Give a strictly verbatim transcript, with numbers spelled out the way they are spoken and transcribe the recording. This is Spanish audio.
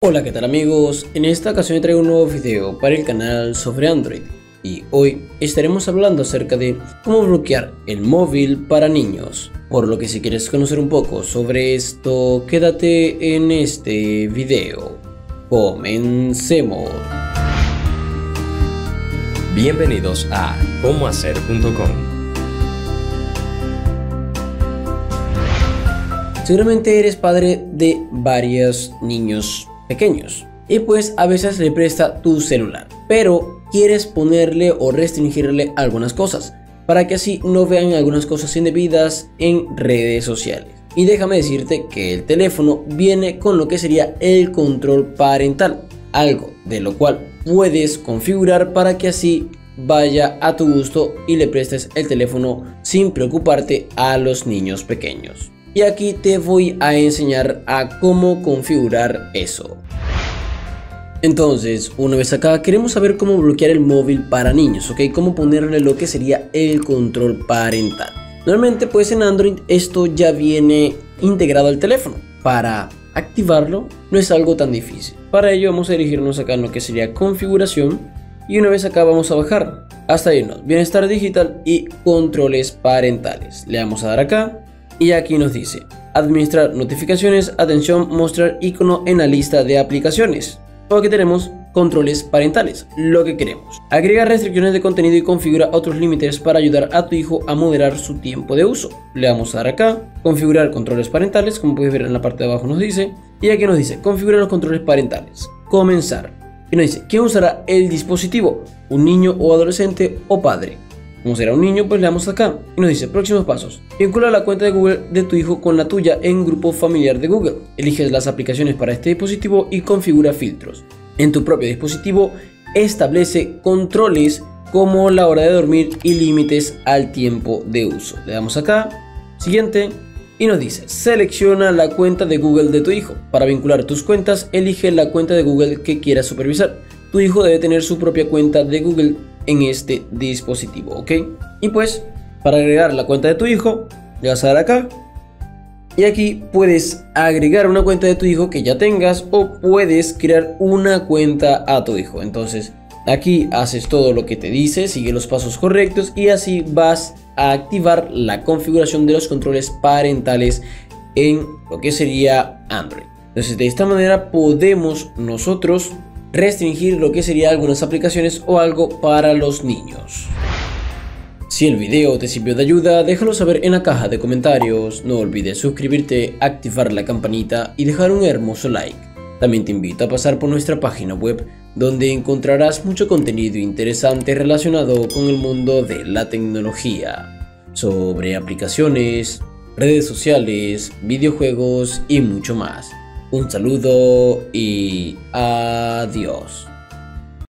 Hola, ¿qué tal amigos? En esta ocasión traigo un nuevo video para el canal sobre Android y hoy estaremos hablando acerca de cómo bloquear el móvil para niños. Por lo que si quieres conocer un poco sobre esto, quédate en este video. Comencemos. Bienvenidos a cómo hacer punto com. Seguramente eres padre de varios niños pequeños y pues a veces le presta tu celular, pero quieres ponerle o restringirle algunas cosas para que así no vean algunas cosas indebidas en redes sociales. Y déjame decirte que el teléfono viene con lo que sería el control parental, algo de lo cual puedes configurar para que así vaya a tu gusto y le prestes el teléfono sin preocuparte a los niños pequeños. Y aquí te voy a enseñar a cómo configurar eso. Entonces, una vez acá, queremos saber cómo bloquear el móvil para niños, ¿ok? Cómo ponerle lo que sería el control parental. Normalmente, pues en Android esto ya viene integrado al teléfono. Para activarlo no es algo tan difícil. Para ello vamos a dirigirnos acá en lo que sería configuración. Y una vez acá vamos a bajar hasta irnos bienestar digital y controles parentales. Le vamos a dar acá. Y aquí nos dice administrar notificaciones, atención, mostrar icono en la lista de aplicaciones. Aquí tenemos controles parentales, lo que queremos. Agregar restricciones de contenido y configura otros límites para ayudar a tu hijo a moderar su tiempo de uso. Le vamos a dar acá, configurar controles parentales, como puedes ver en la parte de abajo nos dice. Y aquí nos dice, configurar los controles parentales, comenzar. Y nos dice, ¿quién usará el dispositivo? ¿Un niño o adolescente o padre? Como será un niño, pues le damos acá y nos dice próximos pasos. Vincula la cuenta de Google de tu hijo con la tuya en grupo familiar de Google. Eliges las aplicaciones para este dispositivo y configura filtros. En tu propio dispositivo establece controles como la hora de dormir y límites al tiempo de uso. Le damos acá, siguiente, y nos dice selecciona la cuenta de Google de tu hijo. Para vincular tus cuentas, elige la cuenta de Google que quieras supervisar. Tu hijo debe tener su propia cuenta de Google en este dispositivo, ¿ok? Y pues, para agregar la cuenta de tu hijo, le vas a dar acá. Y aquí puedes agregar una cuenta de tu hijo que ya tengas o puedes crear una cuenta a tu hijo. Entonces, aquí haces todo lo que te dice, sigue los pasos correctos y así vas a activar la configuración de los controles parentales en lo que sería Android. Entonces, de esta manera podemos nosotros restringir lo que sería algunas aplicaciones o algo para los niños. Si el video te sirvió de ayuda, déjalo saber en la caja de comentarios. No olvides suscribirte, activar la campanita y dejar un hermoso like. También te invito a pasar por nuestra página web, donde encontrarás mucho contenido interesante relacionado con el mundo de la tecnología, sobre aplicaciones, redes sociales, videojuegos y mucho más. Un saludo y adiós.